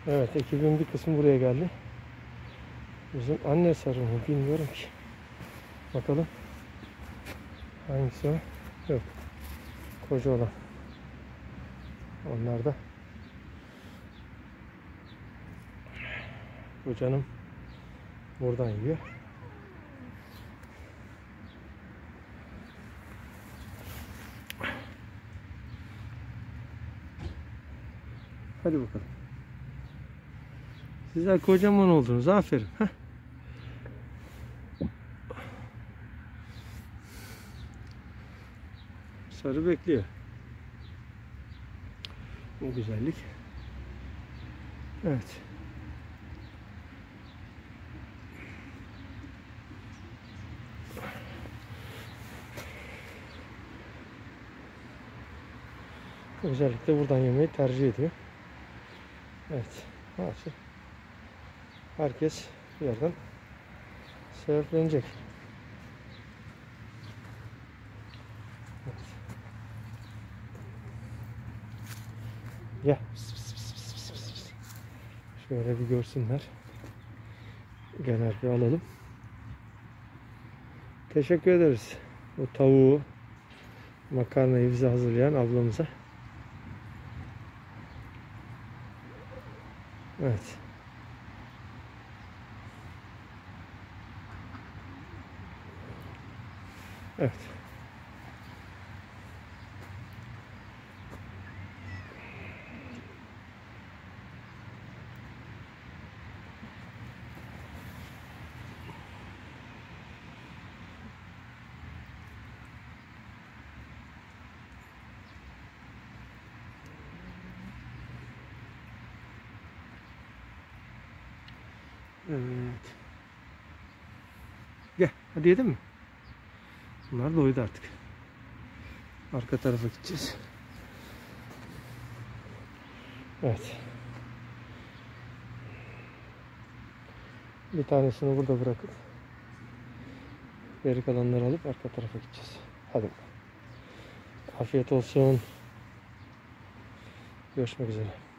Evet, ekibin bir kısmı buraya geldi. Bizim anne sarı mı bilmiyorum ki. Bakalım. Hangisi o? Yok. Koca olan. Onlar da kocanım buradan yiyor. Hadi bakalım. Sizler kocaman oldunuz. Aferin. Heh. Sarı bekliyor. Bu güzellik. Evet. Özellikle buradan yemeği tercih ediyor. Evet. Nasıl? Herkes bir yerden sebeplenecek. Evet. Gel. Şöyle bir görsünler. Genel bir alalım. Teşekkür ederiz. Bu tavuğu, makarnayı bize hazırlayan ablamıza. Evet. Evet. Evet. Gel. Hadi yedin mi? Bunlar doydu artık. Arka tarafa gideceğiz. Evet. Bir tanesini burada bırakıp geri kalanları alıp arka tarafa gideceğiz. Hadi. Afiyet olsun. Görüşmek üzere.